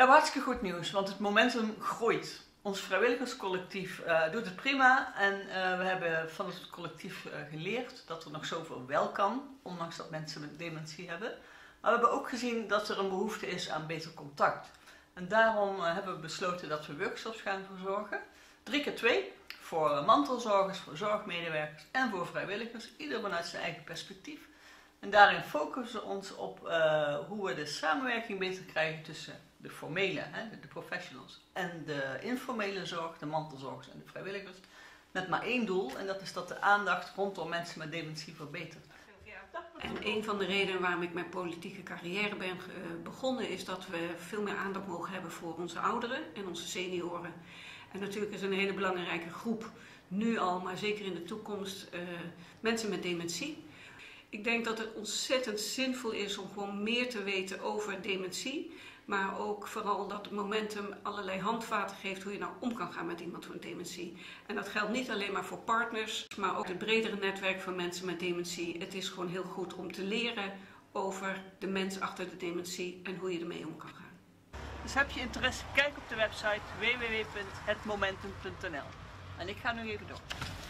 hebben hartstikke goed nieuws, want het momentum groeit. Ons vrijwilligerscollectief doet het prima en we hebben van het collectief geleerd dat er nog zoveel wel kan, ondanks dat mensen met dementie hebben. Maar we hebben ook gezien dat er een behoefte is aan beter contact. En daarom hebben we besloten dat we workshops gaan verzorgen. 3 keer 2, voor mantelzorgers, voor zorgmedewerkers en voor vrijwilligers, ieder vanuit zijn eigen perspectief. En daarin focussen we ons op hoe we de samenwerking beter krijgen tussen de formele, de professionals, en de informele zorg, de mantelzorgers en de vrijwilligers. Met maar één doel, en dat is dat de aandacht rondom mensen met dementie verbetert. En een van de redenen waarom ik mijn politieke carrière ben begonnen is dat we veel meer aandacht mogen hebben voor onze ouderen en onze senioren. En natuurlijk is een hele belangrijke groep, nu al, maar zeker in de toekomst, mensen met dementie. Ik denk dat het ontzettend zinvol is om gewoon meer te weten over dementie. Maar ook vooral dat het momentum allerlei handvaten geeft hoe je nou om kan gaan met iemand met dementie. En dat geldt niet alleen maar voor partners, maar ook het bredere netwerk van mensen met dementie. Het is gewoon heel goed om te leren over de mens achter de dementie en hoe je ermee om kan gaan. Dus heb je interesse, kijk op de website www.hetmomentum.nl. En ik ga nu even door.